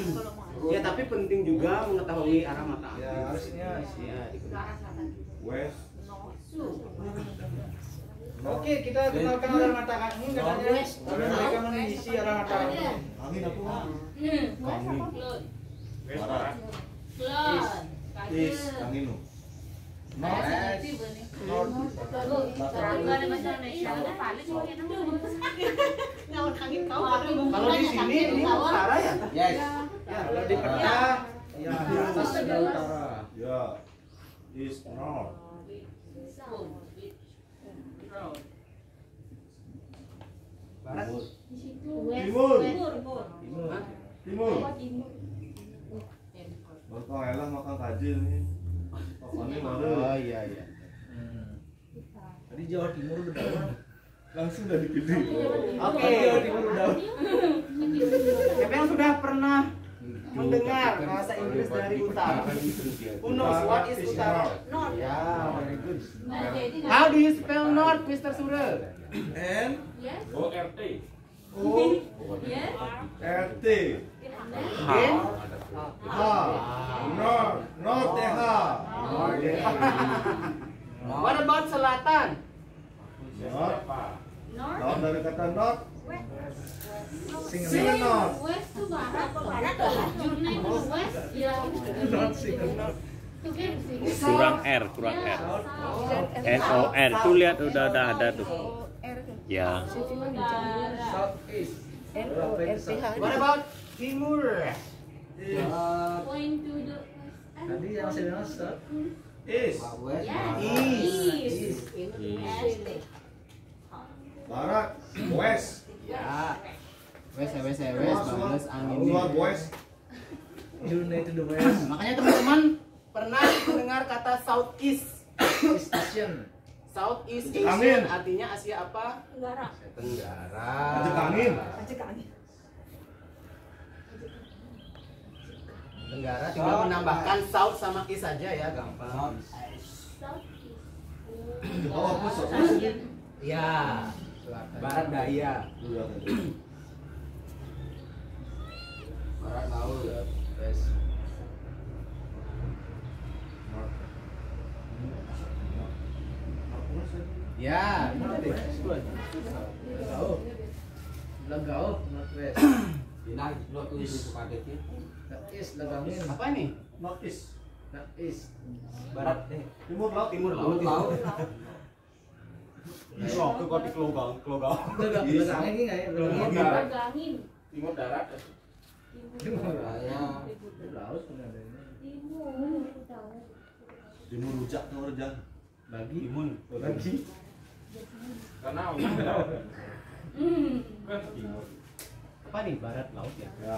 Ya, tapi penting juga mengetahui arah mata angin. Ya, harusnya Ya, West. Oke, kita kenalkan arah mata angin katanya. Mereka mengisi arah mata angin. Angin apa? Barat. Is. Angin. Kalau di sini ini utara ya? Yes. Ya, kalau di peta ya di atas ada utara. Ya. Is north. Barat. Timur. Timur. Timur. Bangkang elah makan kajil nih. Papannya mana? Oh iya iya. Tadi Jawa Timur udah dapat. Langsung udah dipilih. Oke. Jawa Timur udah. Siapa yang sudah pernah mendengar bahasa Inggris dari utara? Who knows what is utara? Ya, very good. How do you spell north, Mr. Surel? N. ORT. O. RT. Again? H. North. North TH. What about selatan? North. North dari kata north. Singa north. West tuh barat, jurnya itu west, ya. Kurang R. NOR tuh lihat udah ada tuh. Ya. South East. What about timur? Point to the Tadi yang saya bilang South. Is. East. Barat. West. Ya. West, bagus angin Luar west. Jurnya itu the west. Makanya teman-teman pernah mendengar kata Southeast. East Asian. Southeast Angin. Asian artinya Asia apa? Tenggara. Ajak angin. Tenggara tinggal menambahkan South sama East saja ya, gampang. Oh, apa sih? Ya. Barat daya. Barat laut. West. Ya. Lagao, Northwest. Northeast, Lagangin. Apa ini? North east. Northeast. Barat Timur laut. timur laut. Ke kopi kelogang. Lagangin ini nggak ya? Lagangin. Timur darat. Laut nggak ada ini. Timur rujak tuh rujak. Bagi. Timun. Bagi. Karena kan timur. Apa nih? Barat laut ya. Ya.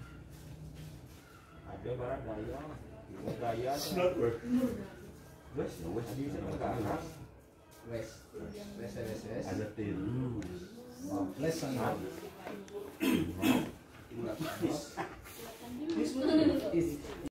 Ada barat daya. Timur daya. North west. West. Tadi tenggara. West. West. Ada tin. West sana. East. East.